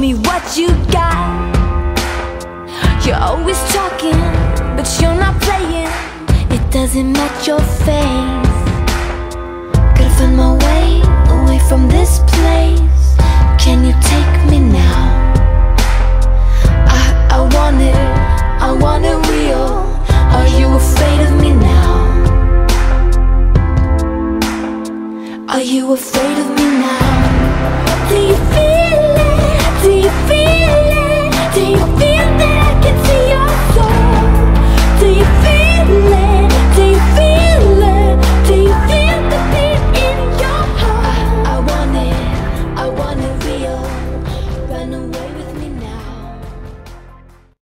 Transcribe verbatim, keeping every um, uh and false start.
me what you got. You're always talking, but you're not playing. It doesn't match your face. Gotta find my way away from this place. Can you take me now? I, I want it, I want it real. Are you afraid of me now? Are you afraid of me now? Do you